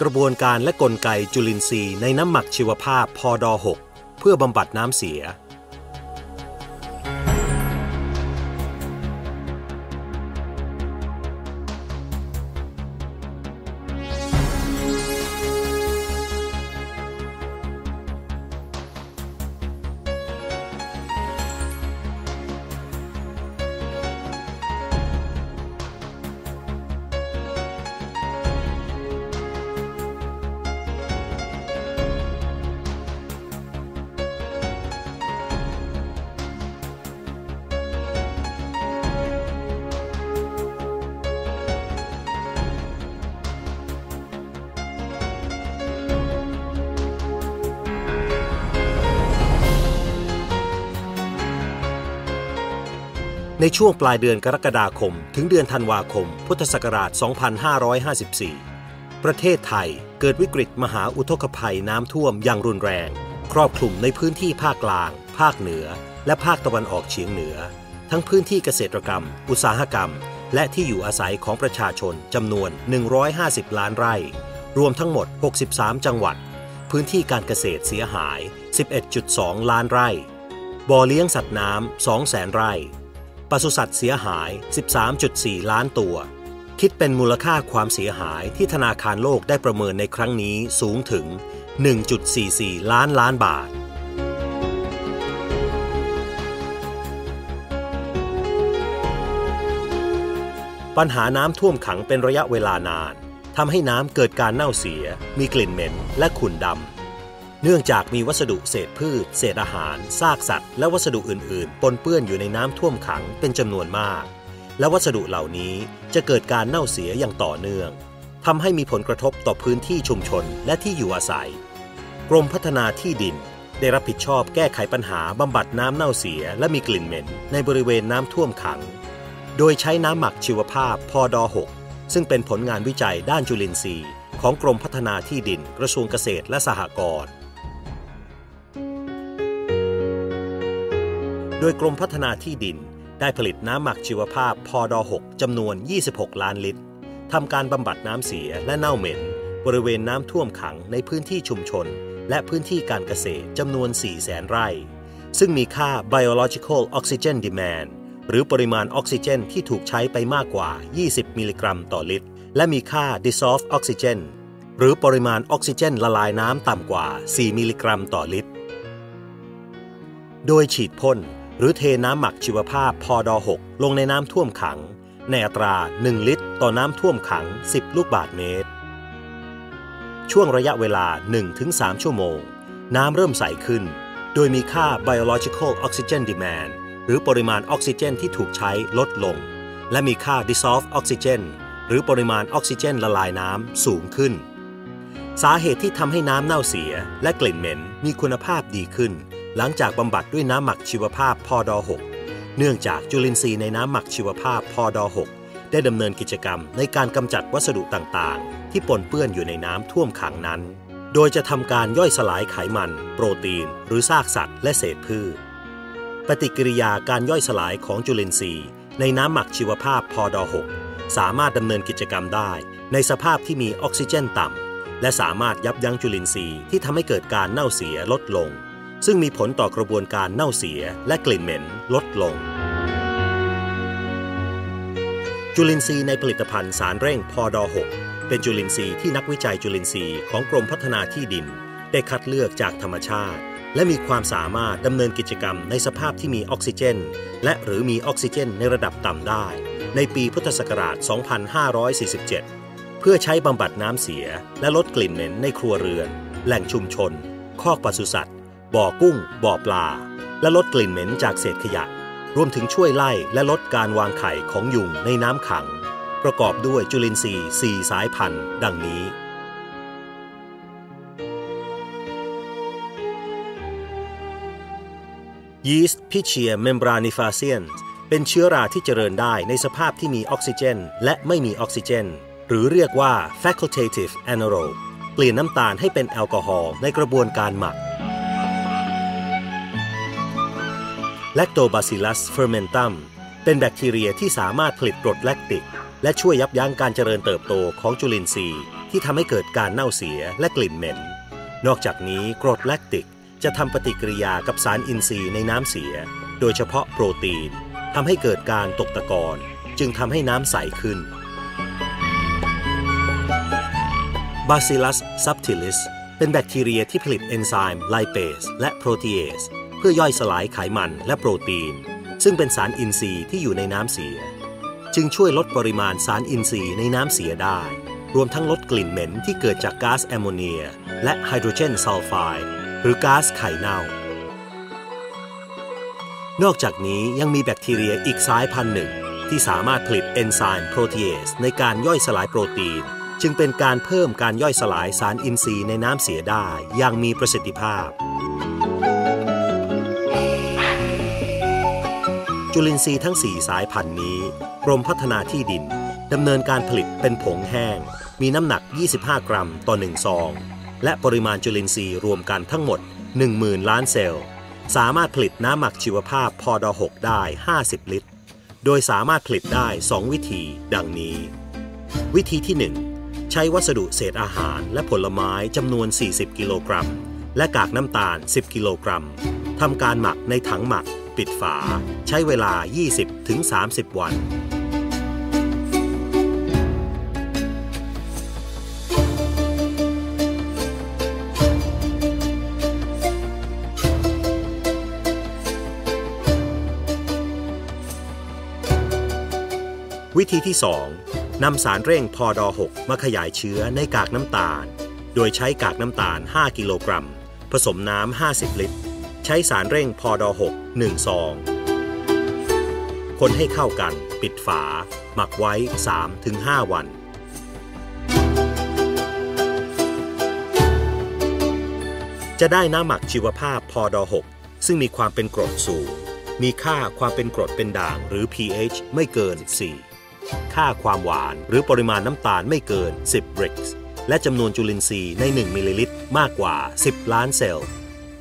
กระบวนการและกลไกจุลินทรีย์ในน้ำหมักชีวภาพพด.6 เพื่อบำบัดน้ำเสียในช่วงปลายเดือนกรกฎาคมถึงเดือนธันวาคมพุทธศักราช 2554 ประเทศไทยเกิดวิกฤตมหาอุทกภัยน้ำท่วมอย่างรุนแรงครอบคลุมในพื้นที่ภาคกลางภาคเหนือและภาคตะวันออกเฉียงเหนือทั้งพื้นที่เกษตรกรรมอุตสาหกรรมและที่อยู่อาศัยของประชาชนจำนวน150ล้านไร่รวมทั้งหมด63จังหวัดพื้นที่การเกษตรเสียหาย 11.2 ล้านไร่บ่อเลี้ยงสัตว์น้ำ 200,000 ไร่ปศุสัตว์เสียหาย 13.4 ล้านตัวคิดเป็นมูลค่าความเสียหายที่ธนาคารโลกได้ประเมินในครั้งนี้สูงถึง 1.44 ล้านบาทปัญหาน้ำท่วมขังเป็นระยะเวลานานทำให้น้ำเกิดการเน่าเสียมีกลิ่นเหม็นและขุ่นดำเนื่องจากมีวัสดุเศษพืชเศษอาหารซากสัตว์และวัสดุอื่นๆปนเปื้อนอยู่ในน้ำท่วมขังเป็นจำนวนมากและวัสดุเหล่านี้จะเกิดการเน่าเสียอย่างต่อเนื่องทำให้มีผลกระทบต่อพื้นที่ชุมชนและที่อยู่อาศัยกรมพัฒนาที่ดินได้รับผิดชอบแก้ไขปัญหาบำบัดน้ำเน่าเสียและมีกลิ่นเหม็นในบริเวณน้ำท่วมขังโดยใช้น้ำหมักชีวภาพพด.6 ซึ่งเป็นผลงานวิจัยด้านจุลินทรีย์ของกรมพัฒนาที่ดินกระทรวงเกษตรและสหกรณ์โดยกรมพัฒนาที่ดินได้ผลิตน้ำหมักชีวภาพพด.6 จำนวน26ล้านลิตรทำการบำบัดน้ำเสียและเน่าเหม็นบริเวณน้ำท่วมขังในพื้นที่ชุมชนและพื้นที่การเกษตรจำนวน 400,000 ไร่ซึ่งมีค่า biological oxygen demand หรือปริมาณออกซิเจนที่ถูกใช้ไปมากกว่า20มิลลิกรัมต่อลิตรและมีค่า dissolved oxygen หรือปริมาณออกซิเจนละลายน้ำต่ำกว่า4มิลลิกรัมต่อลิตรโดยฉีดพ่นหรือเทน้ำหมักชีวภาพพด.6 ลงในน้ำท่วมขังในอัตรา1ลิตรต่อน้ำท่วมขัง10ลูกบาศก์เมตรช่วงระยะเวลา 1-3 ชั่วโมงน้ำเริ่มใสขึ้นโดยมีค่า biological oxygen demand หรือปริมาณออกซิเจนที่ถูกใช้ลดลงและมีค่า dissolved oxygen หรือปริมาณออกซิเจนละลายน้ำสูงขึ้นสาเหตุที่ทำให้น้ำเน่าเสียและกลิ่นเหม็นมีคุณภาพดีขึ้นหลังจากบำบัดด้วยน้ำหมักชีวภาพพด.6 เนื่องจากจุลินทรีย์ในน้ำหมักชีวภาพพด.6 ได้ดำเนินกิจกรรมในการกำจัดวัสดุต่างๆที่ปนเปื้อนอยู่ในน้ำท่วมขังนั้นโดยจะทำการย่อยสลายไขมันโปรตีนหรือซากสัตว์และเศษพืชปฏิกิริยาการย่อยสลายของจุลินทรีย์ในน้ำหมักชีวภาพพด.6 สามารถดำเนินกิจกรรมได้ในสภาพที่มีออกซิเจนต่ำและสามารถยับยั้งจุลินทรีย์ที่ทำให้เกิดการเน่าเสียลดลงซึ่งมีผลต่อกระบวนการเน่าเสียและกลิ่นเหม็นลดลงจุลินทรีย์ในผลิตภัณฑ์สารเร่งพด.6 เป็นจุลินทรีย์ที่นักวิจัยจุลินทรีย์ของกรมพัฒนาที่ดินได้คัดเลือกจากธรรมชาติและมีความสามารถดำเนินกิจกรรมในสภาพที่มีออกซิเจนและหรือมีออกซิเจนในระดับต่ำได้ในปีพุทธศักราช 2547 เพื่อใช้บำบัดน้ำเสียและลดกลิ่นเหม็นในครัวเรือนแหล่งชุมชนคอกปศุสัตว์บ่อกุ้งบ่อปลาและลดกลิ่นเหม็นจากเศษขยะรวมถึงช่วยไล่และลดการวางไข่ของยุงในน้ำขังประกอบด้วยจุลินทรีย์4สายพันธุ์ดังนี้ยีสต์ Pichia membranifaciens เป็นเชื้อราที่เจริญได้ในสภาพที่มีออกซิเจนและไม่มีออกซิเจนหรือเรียกว่า facultative anaerobe เปลี่ยนน้ำตาลให้เป็นแอลกอฮอล์ในกระบวนการหมักLactobacillus fermentum เป็นแบคทีเรียที่สามารถผลิตกรดแลคติกและช่วยยับยั้งการเจริญเติบโตของจุลินทรีย์ที่ทำให้เกิดการเน่าเสียและกลิ่นเหม็นนอกจากนี้กรดแลคติกจะทำปฏิกิริยากับสารอินทรีย์ในน้ำเสียโดยเฉพาะโปรตีนทำให้เกิดการตกตะกอนจึงทำให้น้ำใสขึ้น Bacillus subtilis เป็นแบคทีเรียที่ผลิตเอนไซม์ไลเปสและโปรตีเอสเพื่อย่อยสลายไขมันและโปรตีนซึ่งเป็นสารอินทรีย์ที่อยู่ในน้ำเสียจึงช่วยลดปริมาณสารอินทรีย์ในน้ำเสียได้รวมทั้งลดกลิ่นเหม็นที่เกิดจากก๊าซแอมโมเนียและไฮโดรเจนซัลไฟด์หรือก๊าซไข่เน่านอกจากนี้ยังมีแบคทีเรียอีกสายพันธุ์หนึ่งที่สามารถผลิตเอนไซม์โปรตีเอสในการย่อยสลายโปรตีนจึงเป็นการเพิ่มการย่อยสลายสารอินทรีย์ในน้ำเสียได้อย่างมีประสิทธิภาพจุลินทรีย์ทั้ง4สายพันธุ์นี้กรมพัฒนาที่ดินดำเนินการผลิตเป็นผงแห้งมีน้ำหนัก25กรัมต่อ1ซองและปริมาณจุลินทรีย์รวมกันทั้งหมด 10,000 ล้านเซลล์สามารถผลิตน้ำหมักชีวภาพพด6ได้50ลิตรโดยสามารถผลิตได้2วิธีดังนี้วิธีที่1ใช้วัสดุเศษอาหารและผลไม้จำนวน40กิโลกรัมและกากน้ำตาล10กิโลกรัมทำการหมักในถังหมักปิดฝาใช้เวลา 20-30 วันวิธีที่2นำสารเร่งพด6มาขยายเชื้อในกากน้ำตาลโดยใช้กากน้ำตาล5กิโลกรัมผสมน้ำ50ลิตรใช้สารเร่งพด6 1 ซองคนให้เข้ากันปิดฝาหมักไว้ 3-5 วันจะได้น้ำหมักชีวภาพพด6ซึ่งมีความเป็นกรดสูงมีค่าความเป็นกรดเป็นด่างหรือ pH ไม่เกิน4ค่าความหวานหรือปริมาณน้ำตาลไม่เกิน10 บริกส์และจำนวนจุลินทรีย์ใน1มิลลิลิตรมากกว่า10ล้านเซลล์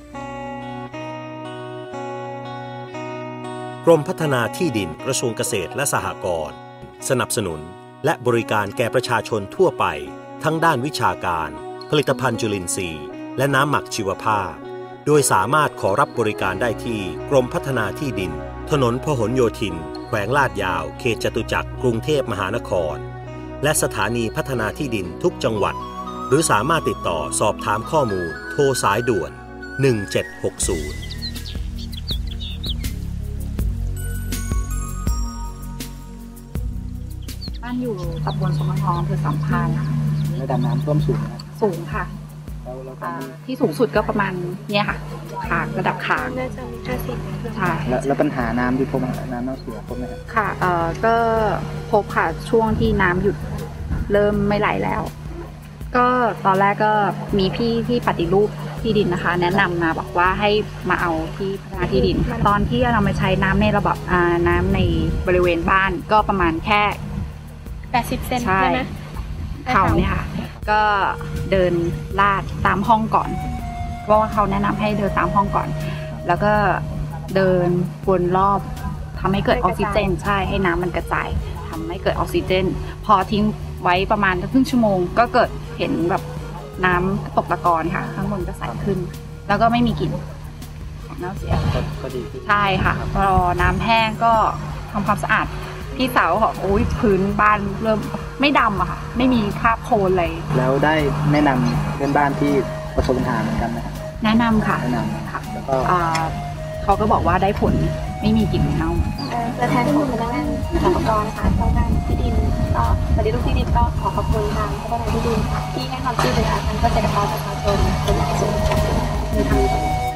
กรมพัฒนาที่ดินกระทรวงเกษตรและสหกรณ์สนับสนุนและบริการแก่ประชาชนทั่วไปทั้งด้านวิชาการผลิตภัณฑ์จุลินทรีย์และน้ำหมักชีวภาพโดยสามารถขอรับบริการได้ที่กรมพัฒนาที่ดินถนนพหลโยธินแขวงลาดยาวเขตจตุจักรกรุงเทพมหานครและสถานีพัฒนาที่ดินทุกจังหวัดหรือสามารถติดต่อสอบถามข้อมูลโทรสายด่วน1760 บ้านอยู่ตำบลสมทองอำเภอสัมพันธ์ระดับน้ำท่วมสูงนะสูงค่ะที่สูงสุดก็ประมาณเนี่ยค่ะคางระดับคางน่าจะมี50 ใช่แล้วปัญหาน้ำที่พบน้ำเน่าเสียพบไหมครับค่ะก็พบค่ะช่วงที่น้ำหยุดเริ่มไม่ไหลแล้วก็ตอนแรกก็มีพี่ที่ปฏิรูปที่ดินนะคะแนะนำมาบอกว่าให้มาเอาที่พัฒนาที่ดินตอนที่เรามาใช้น้ำในระบบน้ำในบริเวณบ้านก็ประมาณแค่ 80เซนใช่ไหมเขาเนี่ยค่ะก็เดินลาดตามห้องก่อนเพราะว่าเขาแนะนำให้เดินตามห้องก่อนแล้วก็เดินวนรอบทำให้เกิดออกซิเจนใช่ให้น้ำมันกระจายทำให้เกิดออกซิเจนพอทิ้งไว้ประมาณครึ่งชั่วโมงก็เกิดเห็นแบบน้ำตกตะกอนค่ะข้างบนก็ใสขึ้นแล้วก็ไม่มีกลิ่นเน่าเสียก็ดีใช่ค่ะพอน้ำแห้งก็ทำความสะอาดพี่สาวบอกโอ้ยพื้นบ้านเริ่มไม่ดำอะค่ะไม่มีคราบโคลนเลยแล้วได้แนะนำเพื่อนบ้านที่ประสบปัญหาเหมือนกันไหมครับแนะนำค่ะแนะนำค่ะแล้วก็เขาก็บอกว่าได้ผลไม่มีกลิ่นเน่าตัวแทนของพนักงานสหกรณ์นะคะพนักงานที่ดินก็ปฏิรูปที่ดินก็ขอขอบคุณทางพนักงานที่ดินที่ให้ความช่วยเหลือทางเกษตรกรประชาชนคนในส่วนของในทาง